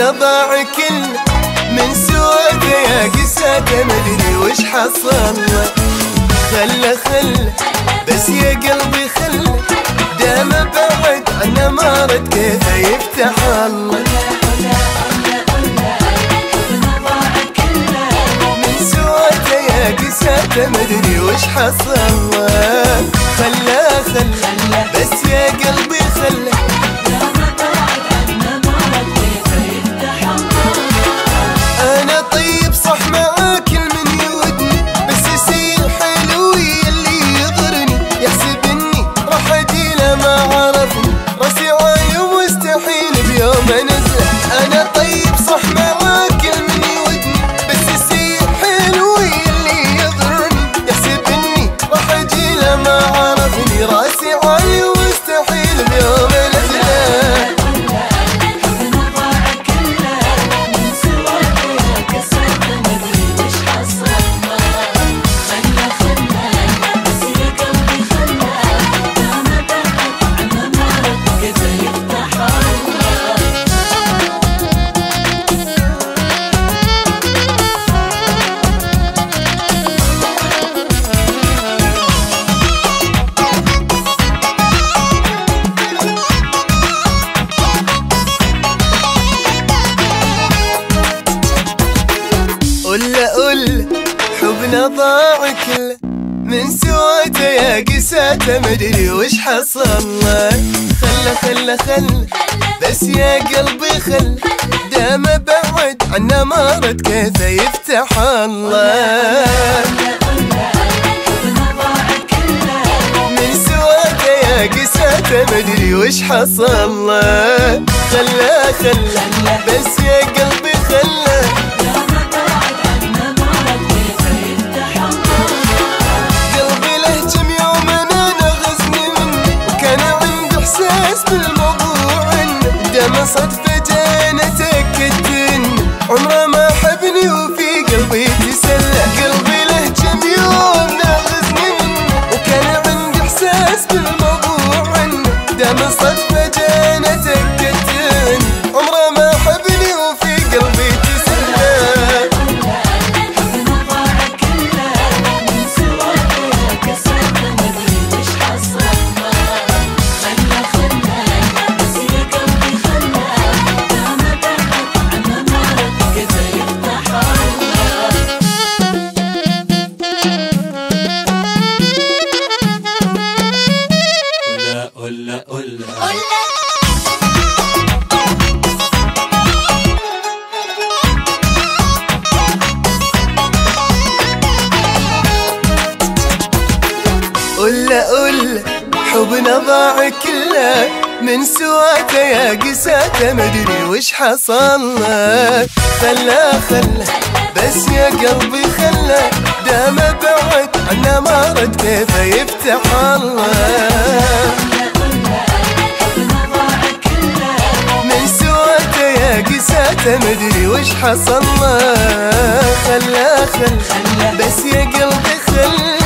حبنا ضاع كل من سواته يا قساته مدري وش حصل. خله بس يا قلبي خله دام بعد عنه ما رد كيف يفتح الله. من سواته يا قساته مدري وش حصل. خله بس يا قلبي خله أنا طيب صح مع كل من يودني بس يصير حلوي اللي يضرني يحسب إني راح أجيله ما عرفني راسي عايم مستحيل بيوم أنزله. أنا طيب صح مع كل من يودني بس يصير حلوي اللي يضرني يحسب إني راح أجيله ما عرفني راسي عايم مستحيل بيوم أنزله. قل حبنا ضاع كله من سواته يا قساته مدري وش حصل. خله بس يا قلبي خله دام بعد عنه ما رد كيف يفتح الله. من سواته يا قساته مدري وش حصل. خله بس يا قلبي خله بالموضوع دام صدفة جانا تأكدت إن عمره ما حبني وفي قلبي تسلى. قلبي له كم يوم ناغزني منه وكان عندي إحساس بالموضوع دام صدفة جانا تأكدت إن عمره ما حبني وفي قلبي تسلى. قل حبنا ضاع كله من سواته يا قساته مدري وش حصل. خله بس يا قلبي خله دام بعد عنه ما رد كيف يفتح الله. من سواته يا قساته مدري وش حصل. خله بس يا قلبي خله